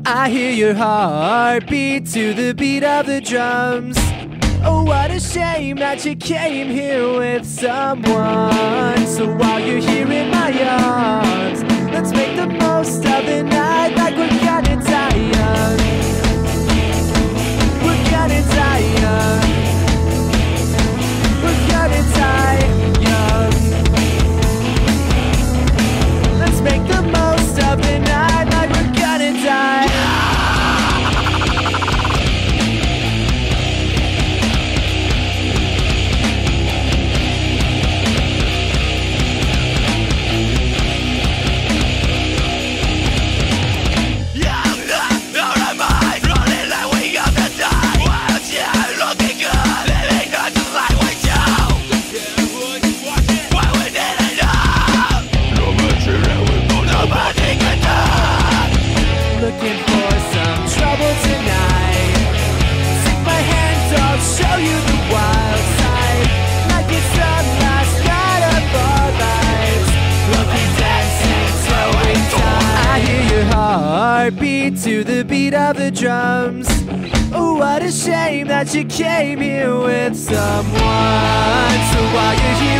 I hear your heartbeat to the beat of the drums. Oh, what a shame that you came here with someone. So while you're here in my arms, let's make the most of the night like we're gonna die young. We're gonna die young. We're gonna die young. Let's make the most of the night like we're gonna die. Looking for some trouble tonight. Take my hand, I'll show you the wild side. Like it's the last night of our lives. We'll be dancing till we die. I hear your heartbeat to the beat of the drums. Oh, what a shame that you came here with someone. So while you're here